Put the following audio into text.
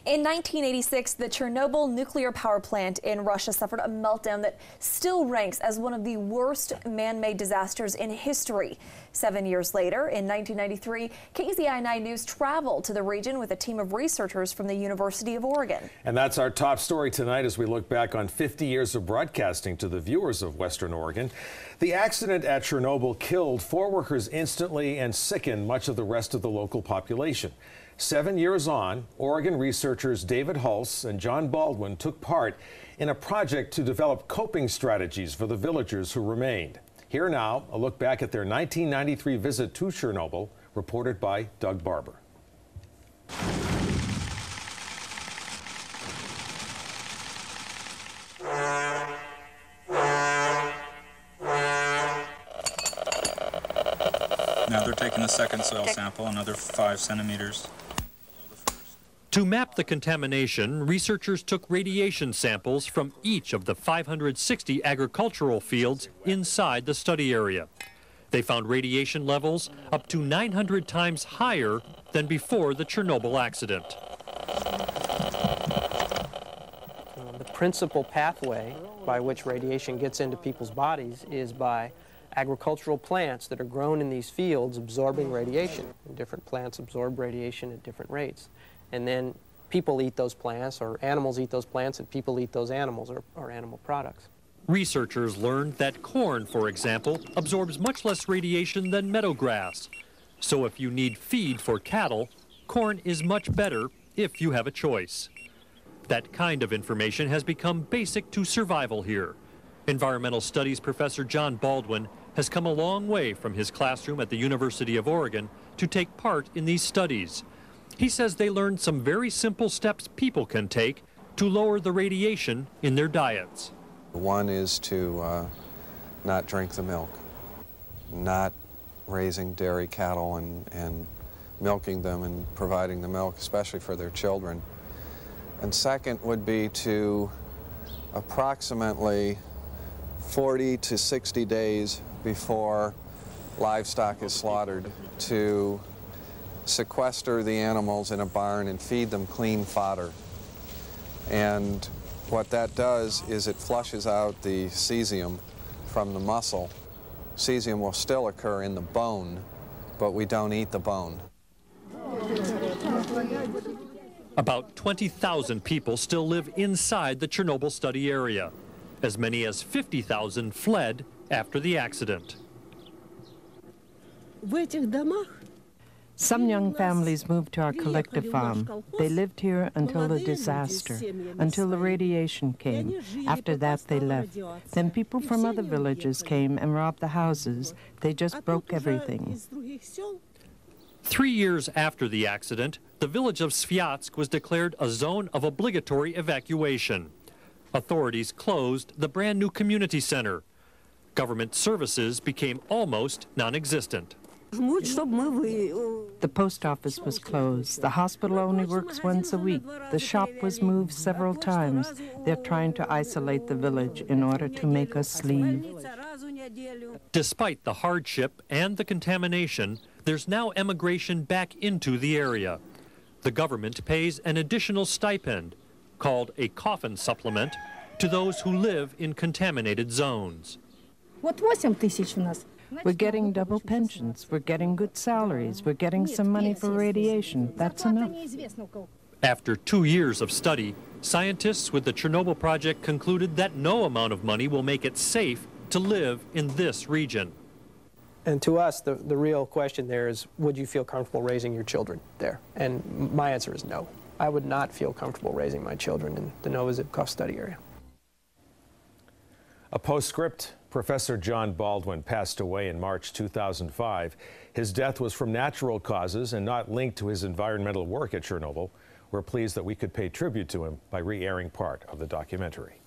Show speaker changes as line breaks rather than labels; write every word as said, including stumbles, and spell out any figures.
In nineteen eighty-six, the Chernobyl nuclear power plant in Russia suffered a meltdown that still ranks as one of the worst man-made disasters in history. Seven years later, in nineteen ninety-three, K E Z I nine News traveled to the region with a team of researchers from the University of Oregon.
And that's our top story tonight as we look back on fifty years of broadcasting to the viewers of Western Oregon. The accident at Chernobyl killed four workers instantly and sickened much of the rest of the local population. Seven years on, Oregon researchers David Hulse and John Baldwin took part in a project to develop coping strategies for the villagers who remained. Here now, a look back at their nineteen ninety-three visit to Chernobyl, reported by Doug Barber.
Now they're taking a second soil sample, another five centimeters below the first.
To map the contamination, researchers took radiation samples from each of the five hundred sixty agricultural fields inside the study area. They found radiation levels up to nine hundred times higher than before the Chernobyl accident.
The principal pathway by which radiation gets into people's bodies is by agricultural plants that are grown in these fields absorbing radiation. And different plants absorb radiation at different rates. And then people eat those plants, or animals eat those plants, and people eat those animals, or, or animal products.
Researchers learned that corn, for example, absorbs much less radiation than meadow grass. So if you need feed for cattle, corn is much better if you have a choice. That kind of information has become basic to survival here. Environmental Studies professor John Baldwin has come a long way from his classroom at the University of Oregon to take part in these studies. He says they learned some very simple steps people can take to lower the radiation in their diets.
One is to uh, not drink the milk, not raising dairy cattle and, and milking them and providing the milk, especially for their children. And second would be to approximately forty to sixty days before livestock is slaughtered to sequester the animals in a barn and feed them clean fodder. And what that does is it flushes out the cesium from the muscle. Cesium will still occur in the bone, but we don't eat the bone.
About twenty thousand people still live inside the Chernobyl study area. As many as fifty thousand fled after the accident.
Some young families moved to our collective farm. They lived here until the disaster, until the radiation came. After that, they left. Then people from other villages came and robbed the houses. They just broke everything.
Three years after the accident, the village of Sviatsk was declared a zone of obligatory evacuation. Authorities closed the brand new community center. Government services became almost non-existent.
The post office was closed. The hospital only works once a week. The shop was moved several times. They're trying to isolate the village in order to make us leave.
Despite the hardship and the contamination, there's now emigration back into the area. The government pays an additional stipend, called a coffin supplement, to those who live in contaminated zones.
We're getting double pensions, we're getting good salaries, we're getting some money for radiation. That's enough.
After two years of study, scientists with the Chernobyl project concluded that no amount of money will make it safe to live in this region.
And to us, the, the real question there is, would you feel comfortable raising your children there? And my answer is no. I would not feel comfortable raising my children in the Novozhivkov study area.
A postscript: Professor John Baldwin passed away in March two thousand five. His death was from natural causes and not linked to his environmental work at Chernobyl. We're pleased that we could pay tribute to him by re-airing part of the documentary.